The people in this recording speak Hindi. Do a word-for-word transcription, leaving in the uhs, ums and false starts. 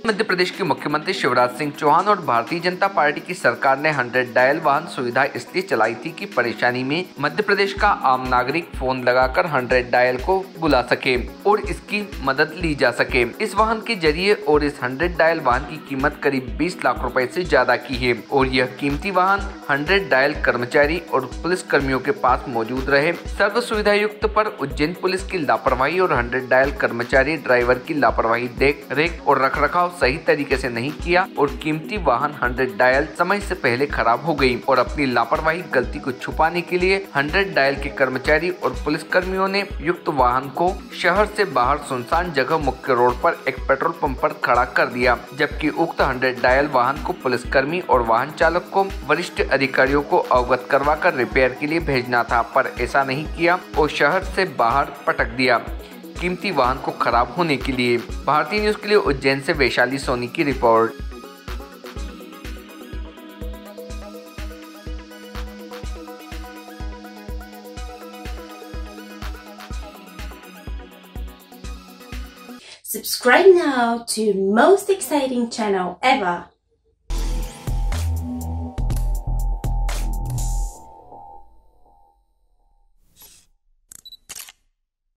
मध्य प्रदेश के मुख्यमंत्री शिवराज सिंह चौहान और भारतीय जनता पार्टी की सरकार ने हंड्रेड डायल वाहन सुविधा इसलिए चलाई थी कि परेशानी में मध्य प्रदेश का आम नागरिक फोन लगाकर हंड्रेड डायल को बुला सके और इसकी मदद ली जा सके। इस वाहन के जरिए और इस हंड्रेड डायल वाहन की कीमत करीब बीस लाख रुपए से ज्यादा की है और यह कीमती वाहन हंड्रेड डायल कर्मचारी और पुलिस कर्मियों के पास मौजूद रहे। सर्व सुविधा युक्त पर उज्जैन पुलिस की लापरवाही और हंड्रेड डायल कर्मचारी ड्राइवर की लापरवाही देख रेख और रख रखाव सही तरीके से नहीं किया और कीमती वाहन हंड्रेड डायल समय से पहले खराब हो गई और अपनी लापरवाही गलती को छुपाने के लिए हंड्रेड डायल के कर्मचारी और पुलिस कर्मियों ने युक्त वाहन को शहर से बाहर सुनसान जगह मुख्य रोड पर एक पेट्रोल पंप पर खड़ा कर दिया, जबकि उक्त हंड्रेड डायल वाहन को पुलिसकर्मी और वाहन चालक को वरिष्ठ अधिकारियों को अवगत करवा कर रिपेयर के लिए भेजना था, पर ऐसा नहीं किया और शहर से बाहर पटक दिया कीमती वाहन को खराब होने के लिए। भारतीय न्यूज के लिए उज्जैन से वैशाली सोनी की report. Subscribe now to most exciting channel ever.